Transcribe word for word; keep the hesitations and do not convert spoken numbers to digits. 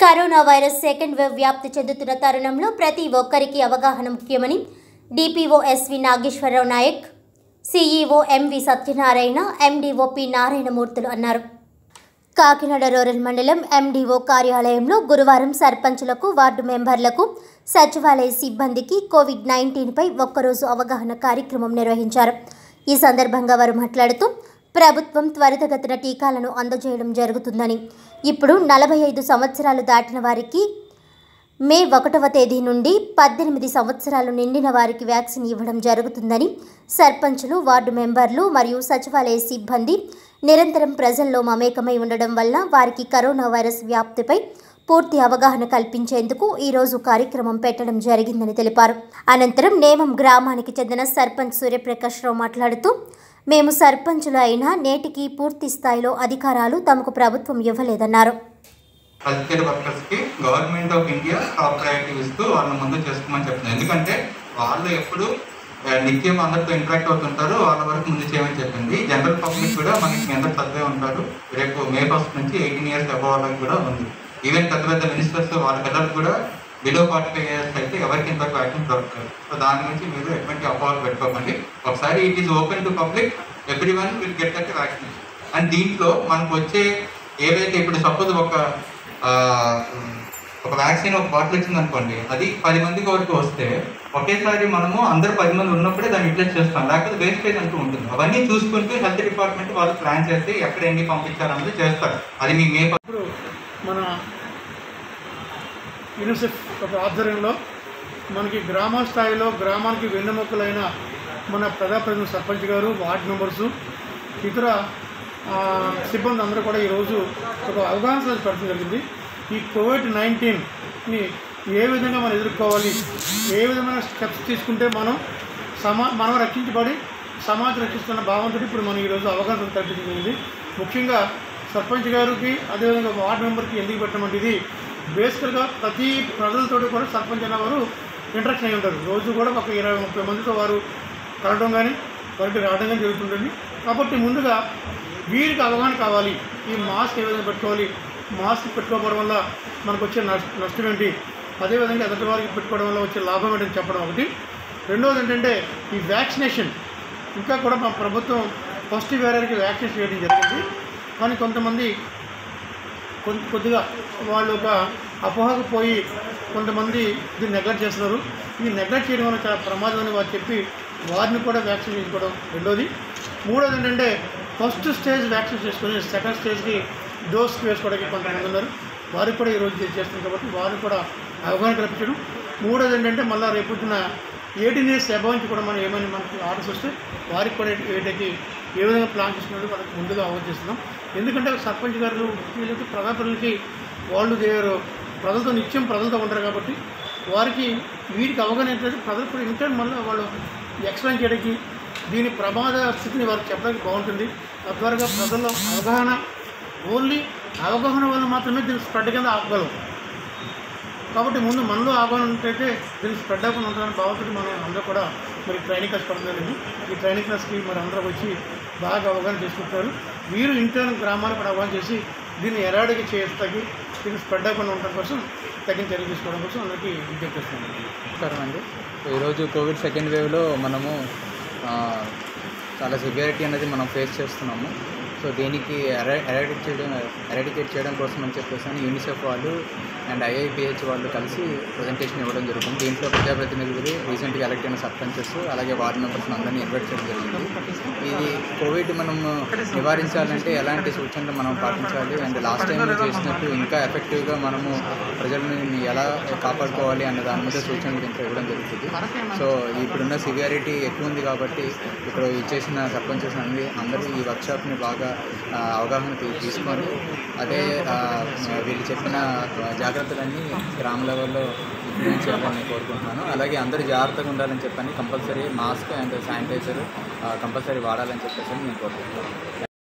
Corona virus second wave వ్యాప్తి చెందుతున్న తరుణంలో ప్రతి ఒక్కరికి అవగాహన ముఖ్యమని DPO SV Nageswara Rao Nayak, CEO MV Satyanarayana, MDO P నారాయణమూర్తులు అన్నారు. కాకినాడ రూరల్ మండలం ఎండిఓ కార్యాలయంలో గురువారం సర్పంచులకు, వార్డు మెంబర్లకు, సచివాలయ సిబ్బందికి కోవిడ్ నైన్టీన్ పై ఒక్కరోజు అవగాహన కార్యక్రమం నిర్వహించారు. ఈ సందర్భంగా వారు మాట్లాడుతూ ప్రభుత్వం త్వరితగతిన టీకాలను అందజేయడం జరుగుతుందని, ఇప్పుడు నలభై ఐదు సంవత్సరాలు దాటిన వారికి మే ఒకటవ తేదీ నుండి పద్దెనిమిది సంవత్సరాలు నిండిన వారికి వ్యాక్సిన్ ఇవ్వడం జరుగుతుందని, సర్పంచులు, వార్డు మెంబర్లు మరియు సచివాలయ సిబ్బంది నిరంతరం ప్రజల్లో మమేకమై ఉండడం వల్ల వారికి కరోనా వైరస్ వ్యాప్తిపై పూర్తి అవగాహన కల్పించేందుకు ఈరోజు కార్యక్రమం పెట్టడం జరిగిందని తెలిపారు. అనంతరం నేమం గ్రామానికి చెందిన సర్పంచ్ సూర్యప్రకాష్ రావు మాట్లాడుతూ, మేము సర్పంచులు అయినా నేటికి పూర్తి స్థాయిలో అధికారాలు తమకు ప్రభుత్వం ఇవ్వలేదన్నారు. హెల్త్ వర్కర్స్కి government of India top priority ఇస్తూ వాళ్ళని ముందు చేసుకోమని చెప్తున్నారు. ఎందుకంటే వాళ్ళు ఎప్పుడు నిత్యం అందరితో ఇంటరాక్ట్ అవుతుంటారు, వాళ్ళ వరకు ముందు చేయమని చెప్పింది. జనరల్ పబ్లిక్ కూడా మనకి అందరు చదివే ఉంటారు. రేపు మే ఫస్ట్ నుంచి ఎయిటీన్ ఇయర్స్ అబవ్ వాళ్ళకి కూడా ఉంది. ఈవెన్ పెద్ద పెద్ద మినిస్టర్స్ వాళ్ళ పిల్లలకు కూడా బిలో ఫార్టీ ఫైవ్ ఇయర్స్ అయితే ఎవరికి ఇంత వ్యాక్సిన్ దొరుకుతారు. సో దాని నుంచి మీరు ఎటువంటి అపోహలు పెట్టుకోకండి. ఒకసారి it is open to public, every one will get that vaccination. And దీంట్లో మనకు వచ్చే ఏవైతే ఇప్పుడు సపోజ్ ఒక ఒక వ్యాక్సిన్ ఒక బాటిల్ వచ్చింది అనుకోండి, అది పది మందికి వరకు వస్తే ఒకేసారి మనము అందరు పది మంది ఉన్నప్పుడే దాన్ని యూటిలైజ్ చేస్తాం, లేకపోతే వేస్టేజ్ అంటూ ఉంటుంది. అవన్నీ చూసుకుంటూ హెల్త్ డిపార్ట్మెంట్ వాళ్ళు ప్లాన్ చేసి ఎక్కడ ఎన్ని పంపించాలన్నది చేస్తారు. అది మీ మే మన యూనిసెఫ్ ఒక ఆధ్వర్యంలో మనకి గ్రామ స్థాయిలో గ్రామానికి వెన్నెముకలైన మన ప్రజాప్రతినిధులు, సర్పంచ్ గారు, వార్డు మెంబర్సు, ఇతర సిబ్బంది అందరూ కూడా ఈరోజు ఒక అవగాహన పెట్టడం జరిగింది. ఈ కోవిడ్ నైన్టీన్ని ఏ విధంగా మనం ఎదుర్కోవాలి, ఏ విధమైన స్టెప్స్ తీసుకుంటే మనం సమా మనం రక్షించబడి సమాజం రక్షిస్తున్న భావంతో ఇప్పుడు మనం ఈరోజు అవగాహన కల్పించడం జరిగింది. ముఖ్యంగా సర్పంచ్ గారికి, అదేవిధంగా వార్డు మెంబర్కి ఎందుకు పెట్టమంటే ఇది బేసికల్గా ప్రతి ప్రజలతో కూడా సర్పంచ్ అన్న వారు ఇంటరాక్షన్ అయి ఉంటారు. రోజు కూడా ఒక ఇరవై ముప్పై మందితో వారు కలవడం కానీ వారికి రావడం కానీ జరుగుతుంటుంది. కాబట్టి ముందుగా వీరికి అవగాహన కావాలి. ఈ మాస్క్ ఏ విధంగా పెట్టుకోవాలి, మాస్క్ పెట్టుకోవడం వల్ల మనకు వచ్చే నష్టం ఏంటి, అదేవిధంగా ఎదుటి వారికి పెట్టుకోవడం వల్ల వచ్చే లాభం ఏంటని చెప్పడం ఒకటి. రెండవది ఏంటంటే ఈ వ్యాక్సినేషన్ ఇంకా కూడా మా ప్రభుత్వం ఫస్ట్ వేరేకి వ్యాక్సినేషన్ చేయడం జరిగింది. కానీ కొంతమంది కొంత కొద్దిగా వాళ్ళు ఒక అపోహకు పోయి కొంతమంది దీన్ని నెగ్లెక్ట్ చేస్తున్నారు. ఈ నెగ్లెక్ట్ చేయడం వల్ల చాలా ప్రమాదం అని వారు చెప్పి వారిని కూడా వ్యాక్సిన్ చేసుకోవడం రెండోది. మూడోది ఏంటంటే ఫస్ట్ స్టేజ్ వ్యాక్సిన్ చేసుకొని సెకండ్ స్టేజ్కి డోస్కి వేసుకోవడానికి కొంతమంది ఉన్నారు. వారికి కూడా ఈరోజు చేస్తున్నారు కాబట్టి వారికి కూడా అవగాహన కల్పించడం. మూడోది ఏంటంటే మళ్ళీ రేపొద్దున ఎయిటీన్ ఇయర్స్ అబౌవ్ నుంచి కూడా మనం ఏమైనా మనకి ఆర్డర్స్ వస్తే వారికి కూడా ఏటకి ఏ విధంగా ప్లాన్ చేసుకున్నట్టు వాళ్ళకి ముందుగా అవగాహన చేస్తున్నాం. ఎందుకంటే సర్పంచ్ గారు వీళ్ళకి ప్రజాప్రతినిధులకి వాళ్ళు దేవరు ప్రజలతో నిత్యం ప్రజలతో ఉంటారు కాబట్టి వారికి వీరికి అవగాహన ఏంటంటే ప్రజలు కూడా ఇంకా మళ్ళీ వాళ్ళు ఎక్స్ప్లెయిన్ చేయడానికి దీని ప్రమాద స్థితిని వారికి చెప్పడానికి బాగుంటుంది. తద్వారా ప్రజల్లో అవగాహన, ఓన్లీ అవగాహన వల్ల మాత్రమే దీన్ని స్ప్రెడ్ కింద ఆపగలం. కాబట్టి ముందు మనలో అవగాహన ఉంటైతే దీన్ని స్ప్రెడ్ అవ్వకుండా ఉంటుందని భావంతో మనం అందరూ కూడా మరి ట్రైనింగ్ క్లాస్ పడుతుంది. ఈ ట్రైనింగ్ క్లాస్కి మరి అందరూ వచ్చి బాగా అవగాహన చేసుకుంటారు. వీరు ఇంటర్ గ్రామాలు కూడా అవగాహన చేసి దీన్ని ఎరాడికి చేస్తాకి దీన్ని స్ప్రెడ్ అవ్వకుండా ఉండడం కోసం తగిన చర్య తీసుకోవడం కోసం అందరికీ విజ్ఞప్తి చేస్తున్నాను. నమస్కారం అండి. ఈరోజు కోవిడ్ సెకండ్ వేవ్లో మనము చాలా సివియారిటీ అనేది మనం ఫేస్ చేస్తున్నాము. సో దీనికి ఎరా ఎరాడికేట్ చేయడం ఎరాడికేట్ చేయడం కోసం అని చెప్పేసి అని యూనిసెఫ్ వాళ్ళు అండ్ ఐఐపిహెచ్ వాళ్ళు కలిసి ప్రజెంటేషన్ ఇవ్వడం జరుగుతుంది. దీంట్లో ప్రజాప్రతినిధులు, రీసెంట్గా ఎలక్ట్ అయిన సర్పంచెస్, అలాగే వార్డు మెంబర్స్ అందరినీ ఇన్వైట్ చేయడం జరిగింది. ఇది కోవిడ్ మనం నివారించాలంటే ఎలాంటి సూచనలు మనం పాటించాలి అండ్ లాస్ట్ టైం చేసినట్టు ఇంకా ఎఫెక్టివ్గా మనము ప్రజలని ఎలా కాపాడుకోవాలి అన్న దాని మీద సూచనలు దీంట్లో ఇవ్వడం జరుగుతుంది. సో ఇప్పుడున్న సివియారిటీ ఎక్కువ ఉంది కాబట్టి ఇప్పుడు ఇచ్చేసిన సర్పంచెస్ అన్ని అందరూ ఈ వర్క్షాప్ని బాగా అవగాహన తీసుకొని అదే వీళ్ళు చెప్పిన జాగ్రత్తలన్నీ గ్రామ లెవెల్లో ఇంప్లిమెంట్ చేయాలని కోరుకుంటున్నాను. అలాగే అందరూ జాగ్రత్తగా ఉండాలని చెప్పని compulsory mask and sanitiser compulsory వాడాలని చెప్పేసి నేను కోరుకుంటున్నాను.